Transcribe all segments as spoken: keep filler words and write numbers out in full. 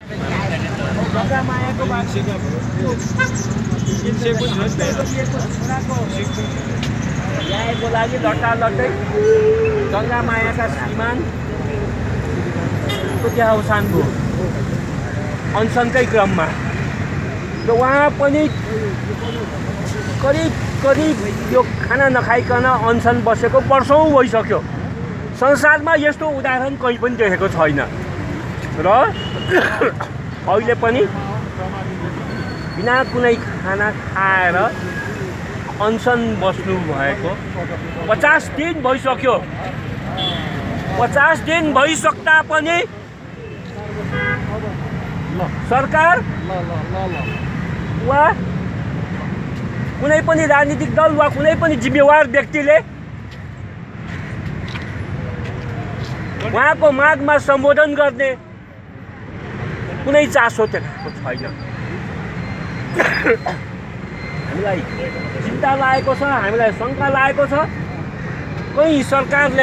गङ्गामायाको न्यायको लागि लट्टालट्टै गङ्गामायाका श्रीमानको त्यहाँ अवसान भयो अनसनकै क्रममा र उहाँ पनि करिब करिब यो खाना नखाइकन अनसन बसेको वर्षौँ भइसक्यो। संसारमा यस्तो उदाहरण कहीँ पनि देखेको छैन र अहिले पनि बिना कुनै खाना खाएर अनसन बस्नु भएको पचास दिन भइसक्यो। पचास दिन भइसक्दा पनि सरकार वा कुनै पनि राजनीतिक दल वा कुनै पनि जिम्मेवार व्यक्तिले उहाँको मागमा सम्बोधन गर्ने कुनै चासो देखाएको छैन। हामीलाई चिन्ता लागेको छ, हामीलाई शङ्का लागेको छ कहीँ सरकारले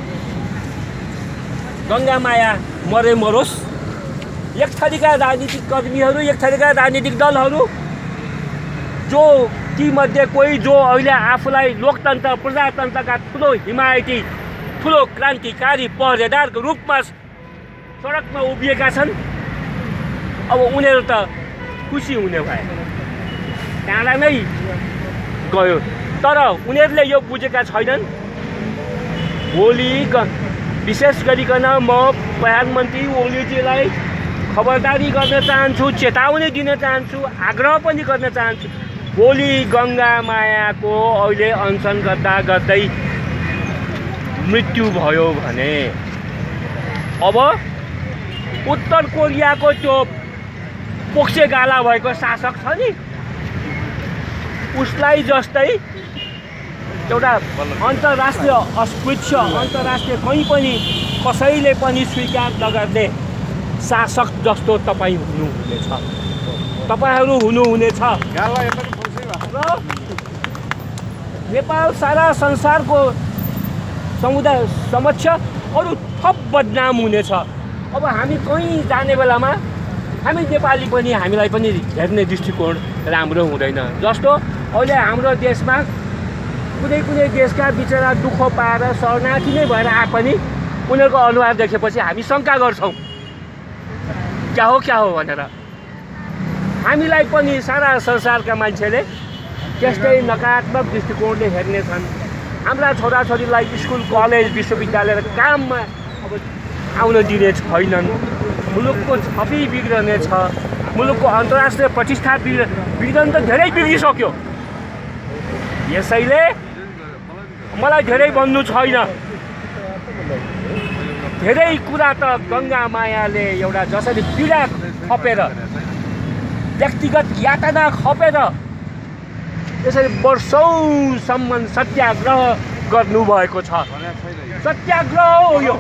गङ्गामाया मरे मरोस्। एक थरीका राजनीतिक कर्मीहरू, एक थरीका राजनीतिक दलहरू जो तीमध्ये कोही जो अहिले आफूलाई लोकतन्त्र प्रजातन्त्रका ठुलो हिमायती ठुलो क्रान्तिकारी पहरेदारको रूपमा सडकमा उभिएका छन्, अब उनीहरू त खुसी हुने भए टाढा नै गयो। तर उनीहरूले यो बुझेका छैनन् भोलि विशेष गरिकन म प्रधानमन्त्री ओलीजीलाई खबरदारी गर्न चाहन्छु, चेतावनी दिन चाहन्छु, आग्रह पनि गर्न चाहन्छु। भोलि गङ्गामायाको अहिले अनसन गर्दा गर्दै मृत्यु भयो भने अब उत्तर कोरियाको त्यो पोक्से गाला भएको शासक छ नि उसलाई जस्तै एउटा अन्तर्राष्ट्रिय अस्पृश्य अन्तर्राष्ट्रिय कहीँ पनि कसैले पनि स्वीकार नगर्ने शासक जस्तो तपाईँ हुनुहुनेछ, तपाईँहरू हुनुहुनेछ र नेपाल सारा संसारको समुदाय समक्ष अरू थप बदनाम हुनेछ। अब हामी कहीँ जाने बेलामा हामी नेपाली पनि हामीलाई पनि हेर्ने दृष्टिकोण राम्रो हुँदैन। जस्तो अहिले हाम्रो देशमा कुनै कुनै देशका बिचरा दुःख पाएर शरणार्थी नै भएर आए पनि उनीहरूको अनुहार देखेपछि हामी शङ्का गर्छौँ क्या हो क्या हो भनेर। हामीलाई पनि सारा संसारका मान्छेले त्यस्तै नकारात्मक दृष्टिकोणले हेर्नेछन्। हाम्रा छोराछोरीलाई स्कुल कलेज विश्वविद्यालय र काममा अब आउन दिने छैनन्, मुलुकको छवि बिग्रनेछ, मुलुकको अन्तर्राष्ट्रिय प्रतिष्ठा बिग्र बिग्रन त धेरै बिग्रिसक्यो। यसैले मलाई धेरै भन्नु छैन, धेरै कुरा त गङ्गामायाले एउटा जसरी पीडा खपेर व्यक्तिगत यातना खपेर यसरी वर्षौँसम्म सत्याग्रह गर्नुभएको छ। सत्याग्रह हो यो,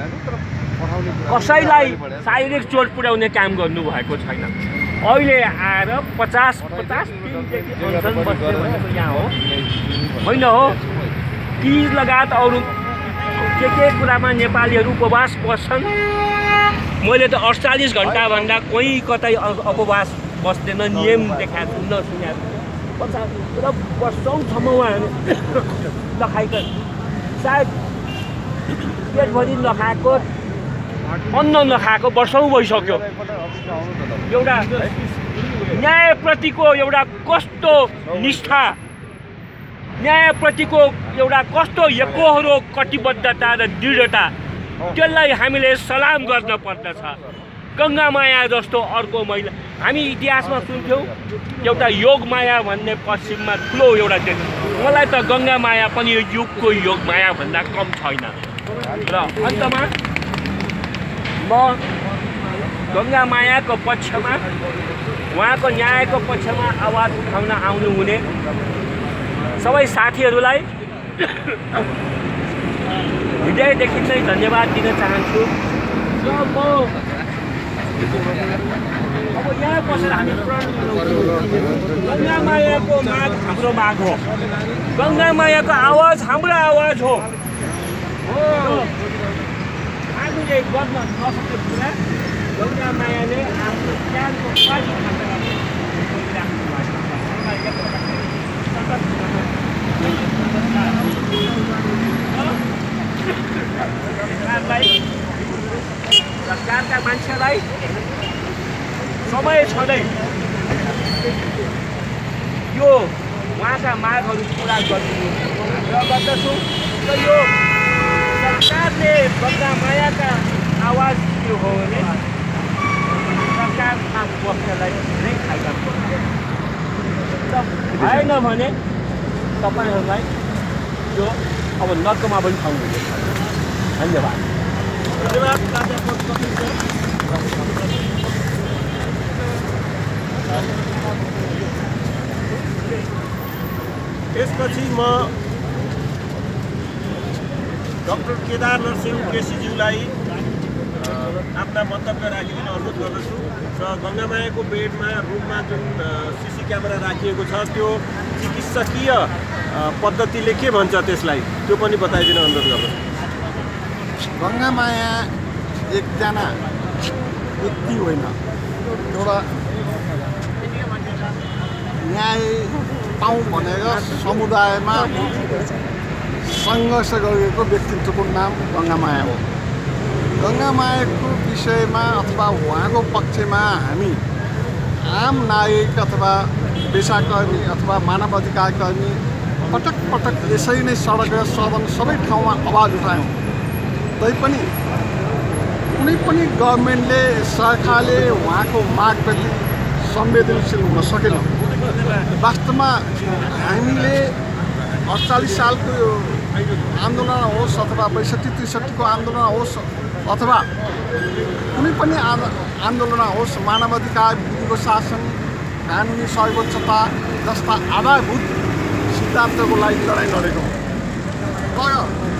कसैलाई शारीरिक चोट पुर्याउने काम गर्नुभएको छैन। अहिले आएर पचास पचास दिनदेखि अनसन बस्ने भनेको यहाँ हो होइन हो। तीज लगायत अरू के के कुरामा नेपालीहरू उपवास बस्छन्। मैले त अडचालिस घन्टाभन्दा कोही कतै उपवास बस्दैन नियम देखाएको छु नसुनेको पचास र वर्षौँसम्म उहाँहरू नखाइकन सायद पेटभरि नखाएको अन्न नखाएको वर्षौँ भइसक्यो। एउटा न्यायप्रतिको एउटा कस्तो निष्ठा, न्यायप्रतिको एउटा कस्तो एकोहोरो कटिबद्धता र दृढता, त्यसलाई हामीले सलाम गर्न पर्दछ। गङ्गामाया जस्तो अर्को महिला हामी इतिहासमा सुन्थ्यौँ एउटा योगमाया भन्ने पश्चिममा ठुलो एउटा देश। मलाई त गङ्गामाया पनि यो युगको योगमाया भन्दा कम छैन। र अन्तमा म गङ्गामायाको पक्षमा उहाँको न्यायको पक्षमा आवाज उठाउन आउनुहुने सबै साथीहरूलाई हृदयदेखि नै धन्यवाद दिन चाहन्छु। र म अब यहाँ बसेर हामी गङ्गामायाको माग हाम्रो माग हो, गङ्गामायाको आवाज हाम्रो आवाज हो। हामीले गर्न नसकेको कुरा गङ्गामायाले संविधानको बाजी खाँदा सरकारका मान्छेलाई समय छँदै यो उहाँका मागहरू पुरा गरिदिनु आग्रह गर्दछु र यो सरकारले गङ्गामायाका आवाज दियो हो भने सरकारका पक्षलाई धेरै फाइदा पुग्छ भएन भने तपाईँहरूलाई यो अब नर्कमा पनि ठाउँ हुनेछ। धन्यवाद। त्यसपछि म डाक्टर केदार नरसिंह केसीज्यूलाई आफ्ना मन्तव्य राखिदिन अनुरोध गर्दछु र गङ्गामायाको बेडमा रुममा जुन सिसी क्यामेरा राखिएको छ त्यो चिकित्सकीय पद्धतिले के भन्छ त्यसलाई त्यो पनि बताइदिन अनुरोध गर्दछु। गङ्गामाया एकजना व्यक्ति होइन, एउटा न्याय पाऊँ भनेर समुदायमा सङ्घर्ष गरेको व्यक्तित्वको नाम गङ्गामाया हो। गङ्गामायाको विषयमा अथवा उहाँको पक्षमा हामी आम नागरिक अथवा पेसाकर्मी अथवा मानव अधिकार कर्मी पटक पटक यसरी नै सडक र सदन सबै ठाउँमा आवाज उठायौँ। तैपनि कुनै पनि गभर्मेन्टले सरकारले उहाँको मागप्रति संवेदनशील हुन सकेन। वास्तवमा हामीले अडचालिस सालको आन्दोलन होस् अथवा बैसठी त्रिसठीको आन्दोलन होस् अथवा कुनै पनि आन्दोलन होस्, मानवाधिकार, विधिको शासन, कानुनी सर्वोच्चता जस्ता आधारभूत सिद्धान्तको लागि लडाइँ लडेको तर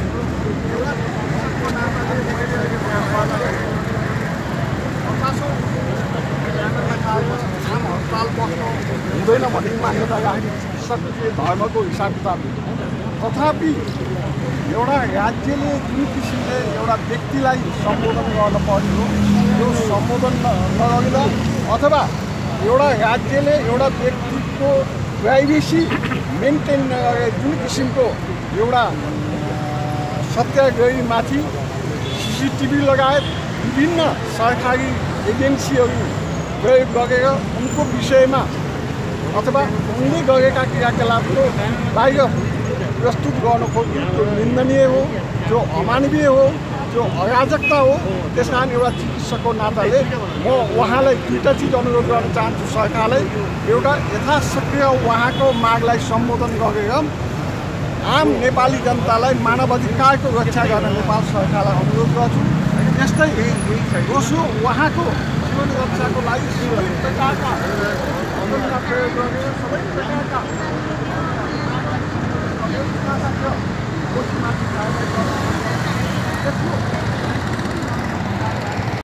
हडताल बस्नु हुँदैन भन्ने मान्यता राखिसके धर्मको हिसाब किताब। तथापि एउटा राज्यले जुन किसिमले एउटा व्यक्तिलाई सम्बोधन गर्न पर्यो त्यो सम्बोधन नगरिँदा अथवा एउटा राज्यले एउटा व्यक्तिको प्राइभेसी मेन्टेन नगरेर जुन किसिमको एउटा सत्याग्रहीमाथि सिसिटिभी लगायत विभिन्न सरकारी एजेन्सीहरू प्रयोग गरेर उनको विषयमा अथवा उनले गरेका क्रियाकलापको बाहिर प्रस्तुत गर्न खोज्नु त्यो निन्दनीय हो, त्यो अमानवीय हो, त्यो अराजकता हो। त्यस कारण एउटा चिकित्सकको नाताले म उहाँलाई दुईवटा चिज अनुरोध गर्न चाहन्छु। सरकारलाई एउटा यथाशक्य उहाँको मागलाई सम्बोधन गरेर आम नेपाली जनतालाई मानव अधिकारको रक्षा गर्न नेपाल सरकारलाई अनुरोध गर्छु। त्यस्तै दोस्रो उहाँको जीवन रक्षाको लागि सबै प्रकारका प्रयोग गरेर सबै प्रकारका